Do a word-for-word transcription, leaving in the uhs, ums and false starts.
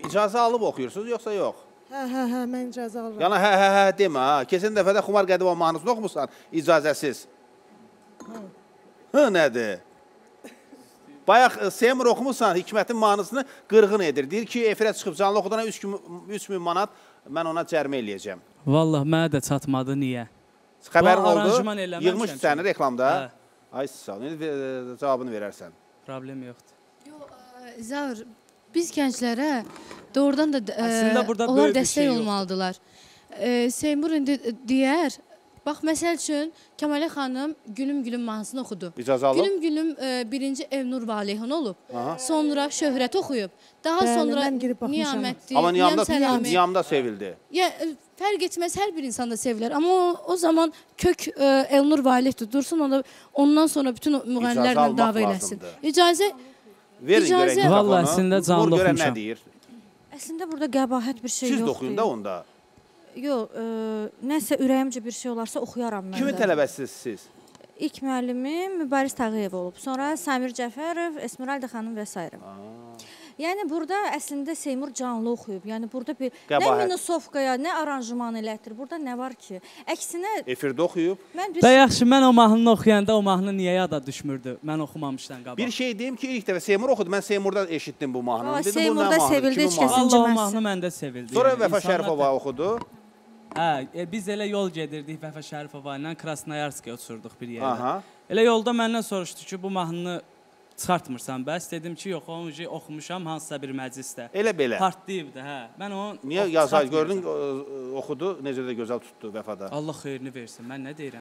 İcazə alıb oxuyursunuz, yoxsa yox? Hə, hə, hə, mən icazə alıram. Yəni, hə, hə, hə, demə, ha. Keçən dəfədə Xumar Qədivov mahnısını oxumusan, icazəsiz. Hı, nədir? Bayaq Seymur oxumusan, Hikmətin mahnısını qırğın edir. Deyir ki, efirə çıxıb canlı oxudana üç min manat mən ona cərmə eləyəcəm. Vallah, mənə də çatmadı, niyə? Xəbərin oldu, yığmış səni reklamda. Ay, sağ ol, cavabını verərsən. Problem yoxdur. Yox, Zavr, biz gənclərə doğrudan da onlar dəstək olmalıdırlar. Seymur indi deyər, bax, məsəl üçün, Kəmalə xanım Gülüm-Gülüm mahnısını oxudu. İcazə alıb? Gülüm-Gülüm birinci Evnur Valeyhan olub, sonra Şöhrət oxuyub, daha sonra Niyamətdir, amma Niyamda sevildi. Fərq etməz, hər bir insanda sevilər. Amma o zaman kök Elnur Valeyhdir, dursun, ondan sonra bütün müğənnilərlə dava eləsin. İcazə verin görək mikrofonu. Vallahi, əslində canlı oxumuşam. oxumuşam. Nə deyir? Əslində, burada qəbahət bir şey yoxdur. Siz də oxuyun da onda. Yox, nəsə ürəyimcə bir şey olarsa oxuyaram mən də. Kimin tələbəsiz siz? İlk müəllimim Mübariz Tağıyev olub. Sonra Samir Cəfərov, Esmeralda xanım və s. Yəni, burada əslində Seymur canlı oxuyub. Yəni, burada bir nə minusovkaya, nə aranjman elətdir. Burada nə var ki? Əksinə... Efirdə oxuyub. Da yaxşı, mən o mahnını oxuyanda o mahnı niyə yada düşmürdü? Mən oxumamışdan qabaq. Bir şey deyim ki, ilk dəfə Seymur oxudu. Mən Seymurda eşitdim bu mahnını. Seymurda sevildi, heç kəsin Allah, o mahnı məndə sevildi. Sonra Vəfa Şərifova oxudu. Hə, biz elə yol gedirdik Vəfa Şərifova ilə Krasnoyarskaya uçurduq bir yerdə. Elə yolda məndən soruşdu ki, bu mahnını çıxartmırsan bəs? Dedim ki, yox, onu oxumuşam hansısa bir məclisdə. Elə belə. Partlayıbdı, hə. Mən onu Niyə yazay gördün, oxudu, necə də gözəl tutdu Vəfada. Allah xeyrini versin, mən nə deyirəm?